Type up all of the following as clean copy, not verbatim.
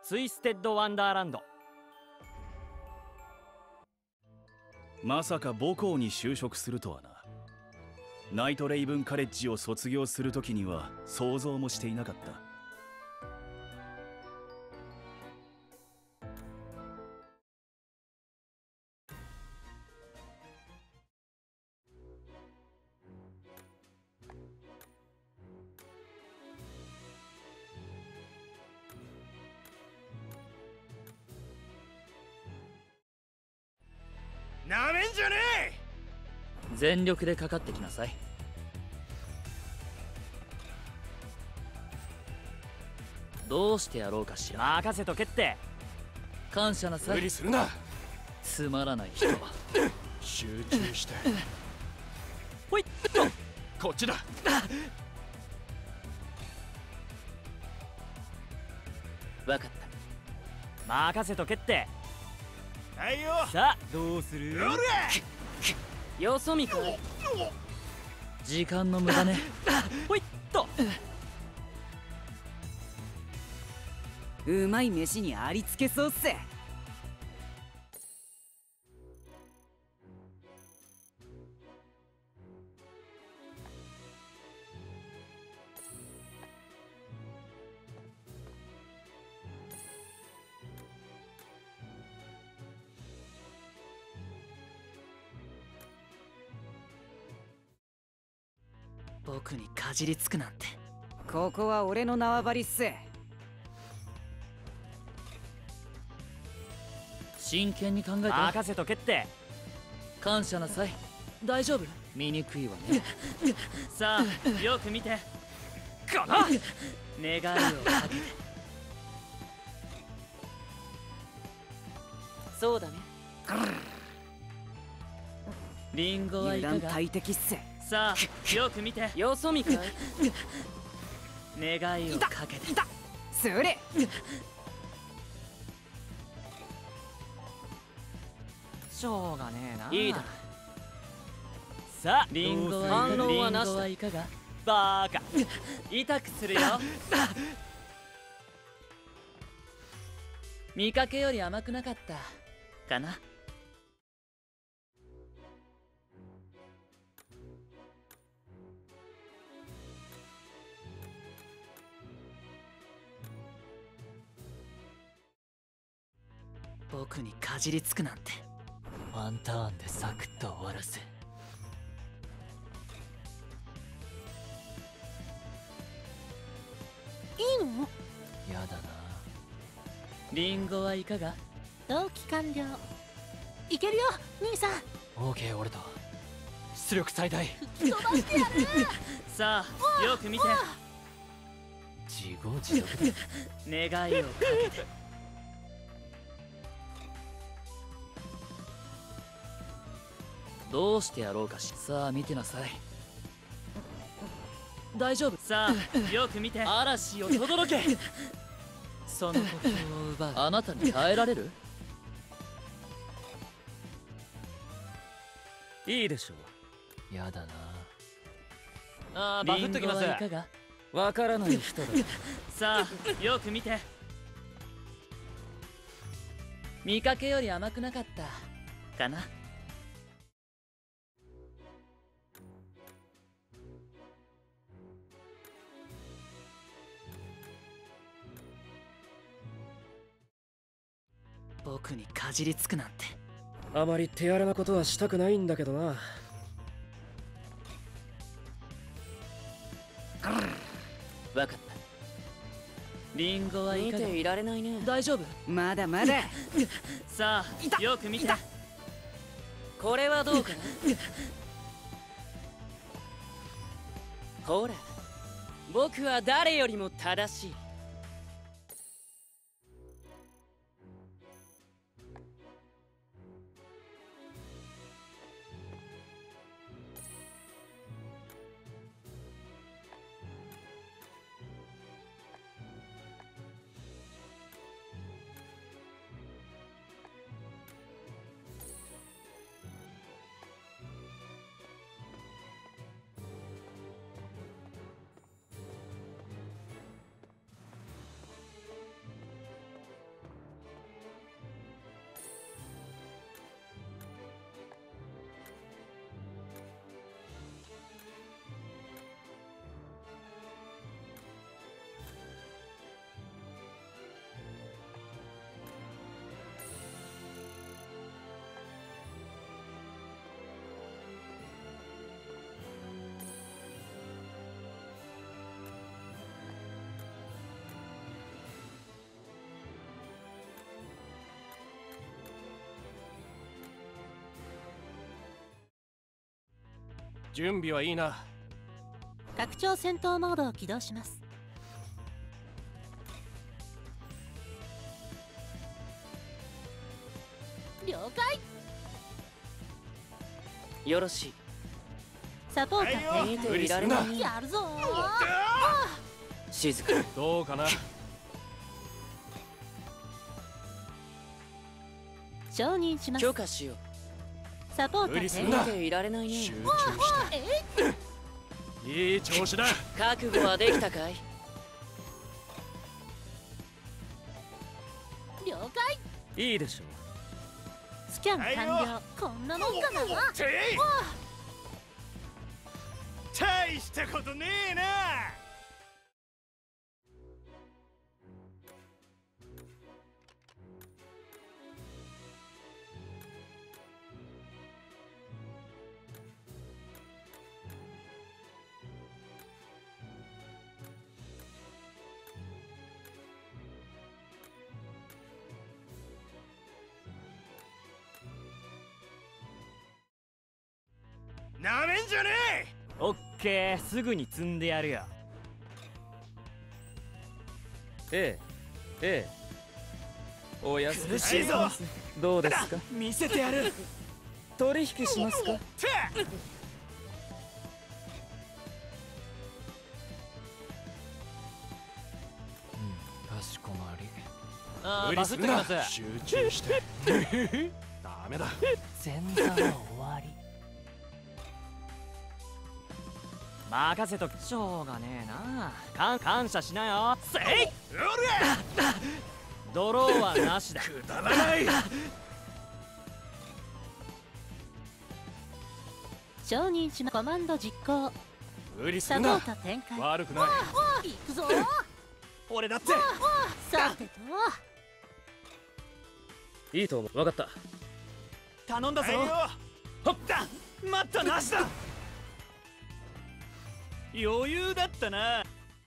ツイステッドワンダーランド。 まさか母校に就職するとはな。ナイトレイブンカレッジを卒業するときには想像もしていなかった。 なめんじゃねえ。 全力でかかってきなさい。どうしてやろうかしら。任せとけって。感謝なさい。 無理するな。 つまらない人は集中して。 ほいっこっちだ。 分かった。任せとけって。 はいよ。 さあどうする。よそ見か。時間の無駄ね。ほいっと。 うまい飯にありつけそうっす。 僕にかじりつくなんて。 ここは俺の縄張りっす。 真剣に考えて。任せとけって。感謝なさい。大丈夫。醜いわね。さあよく見て。かな願いをかけて。そうだね。リンゴはいかが。 油断大敵っす。 さあよく見て。よそ見かい。願いをかけて。 いたそれ。 しょうがねえな。いいだろ。さあリンゴは反応はなし。リンゴはいかが。バーカ痛くするよ。見かけより甘くなかったかな。僕にかじりつくなんて。ワンターンでサクッと終わらせ。 いいの？ やだな。リンゴはいかが。 同期完了。いけるよ兄さん。 オーケー俺と出力最大。 飛ばしてやる。 さあよく見て。自業自得で願いをかけて。どうしてやろうかし。さあ見てなさい。大丈夫。さあよく見て。嵐を轟け。その呼吸を奪う。あなたに耐えられる。いいでしょう。やだな。ああバフっときます。いかが。わからない人だ。さあよく見て。見かけより甘くなかったかな。僕にかじりつくなんて。 あまり手荒なことはしたくないんだけどな。 わかった。リンゴはいかが。 見ていられないね。 大丈夫。 まだまだ。 さあよく見て。 これはどうかな。ほら僕は誰よりも正しい。 準備はいいな。 拡張戦闘モードを起動します。了解。 よろしい。 サポーター見ていられない。 やるぞ静かに。 どうかな。 承認します。 許可しよう。 サポータ無理すーんな見ていられないね。 集中していい調子だ。 覚悟はできたかい？ 了解。 いいでしょスキャン完了。こんなもんかな。 てい大したことねえな。なめんじゃねオッケー、すぐに積んでやるよ。 ええお安くえ。しいぞ。 どうですか？ 見せてやる。 取引しますか？ てかしこまり。あ無理バスするな。 ってきます。 集中してダメだ。 前座は終わり。任せとき。しょうがねえな。感謝しなよ。せい。 おらドローはなしだ。 くだらない。 承認します。コマンド実行。 無理すサポーるな。 ター展開。 悪くない。 行くぞ。 俺だって。 さてといいと思う。わかった。 頼んだぞ。 はいよ。 ほっだ。待ったなしだ。余裕だったな。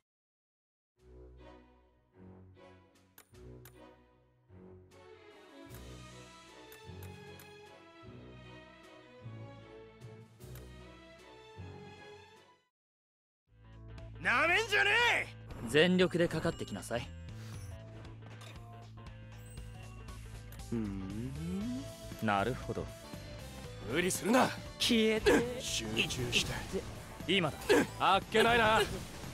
なめんじゃね全力でかかってきなさい。なるほど。 え。無理するな。 消えて。 集中して。 今だ。 あっけないな。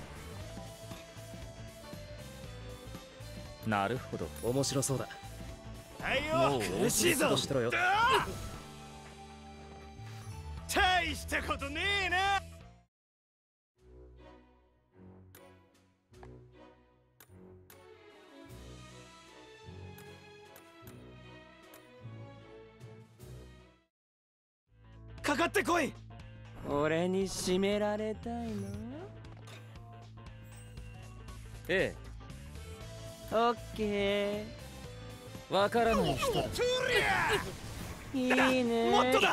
なるほど。 面白そうだ。 はいよ。 もう苦しいぞ。 としてろよ。 大したことねえな。かかってこい。 俺に締められたいの？ えオッケえ。わからない人だ。 とりー。いいね。 もっとだ。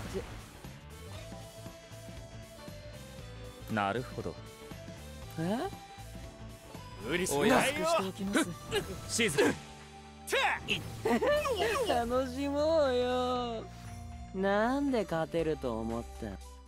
なるほど。え？ 無理すおるな。 安くしておきます。静かに。楽しもうよ。なんで勝てると思った？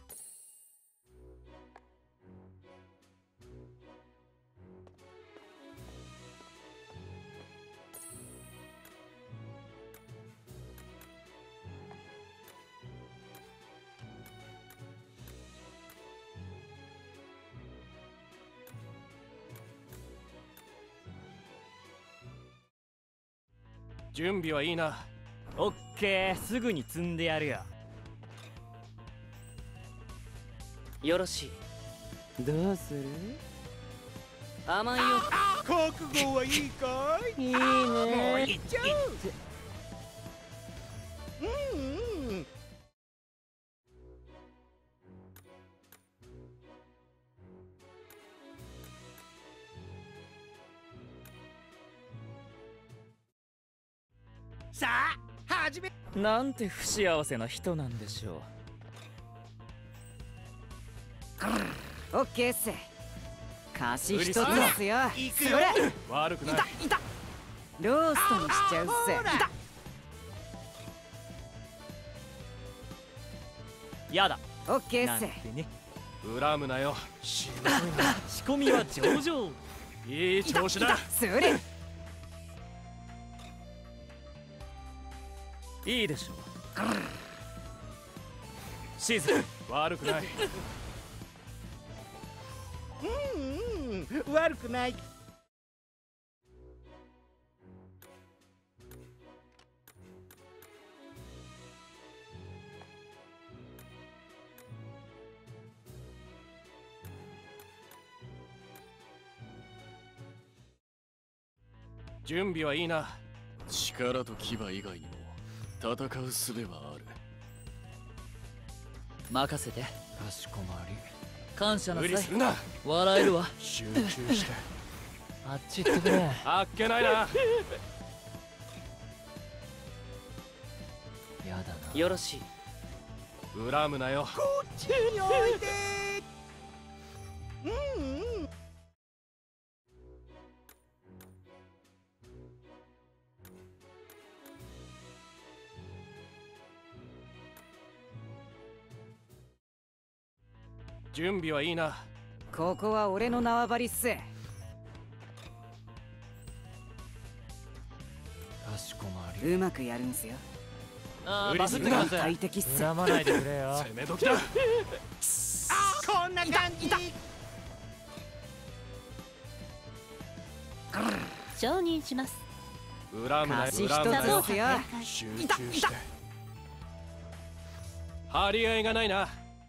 準備はいいな。 オッケー、すぐに積んでやるよ。 よろしい。 どうする？ 甘いよ。 覚悟はいいかい。 いいね。 もう行っちゃう。さあ始め。 なんて不幸せな人なんでしょう。 オッケーっす。貸し一つですよ。 行くよ。悪くない。 ローストにしちゃうっす。 やだ。 オッケーっす。 なんてね。 恨むなよ。しぶといな。 仕込みは上々。 いい調子だ。 それ。 いいでしょう。 シーズン悪くない。悪くない。準備はいいな。 力と牙以外にも戦う術はある。 任せて。 かしこまり。 感謝なさい。 無理するな。 笑えるわ。 集中して。 あっち行ってくれ。 あっけないな。 やだな。 よろしい。 恨むなよ。 こっちにおいで。準備はいいな。 ここは俺の縄張りっす。 かしこまり。 うまくやるんすよ。 ああ、 無理バズってください。 快適っす。 恨まないでくれよ。 攻め時だ。こんな感じ。 承認します。 恨むなよ。 貸し一つ恨むなよ。 ですよ。 集中して。張り合いがないな。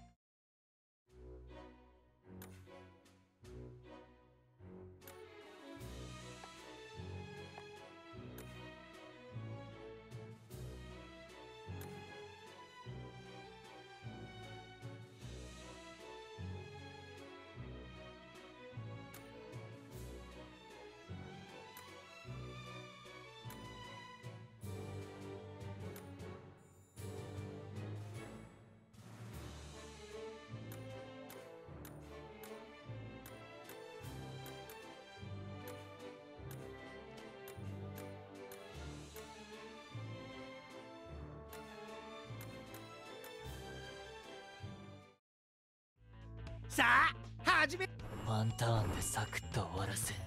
さあ、始め。 ワンターンでサクッと終わらせ。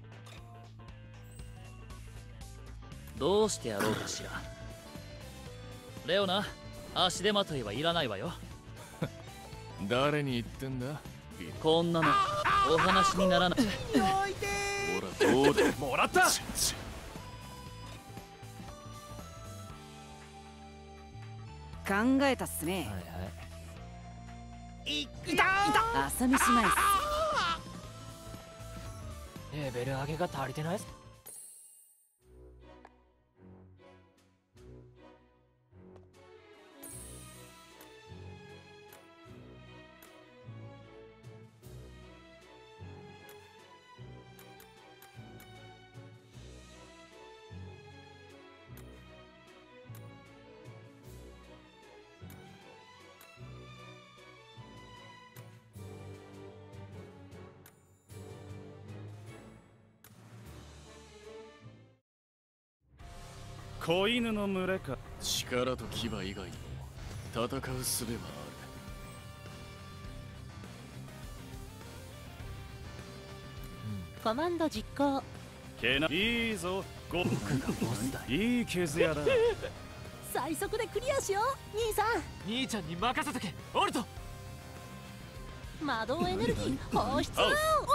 どうしてやろうかしら。レオナ、足手まといはいらないわよ。 誰に言ってんだ。 こんなのお話にならない。 ほらどうだ。 もらった。 考えたっすね。 いた。 朝飯前っす。 レベル上げが足りてないっす。 子犬の群れか。 力と牙以外にも戦う術はコマンド実行。 けな。いいぞ。ご僕がボスだ。いい毛艶だ。 最速でクリアしよう兄さ兄ちゃんに任せとけ。オルト。 ん。魔導エネルギー放出。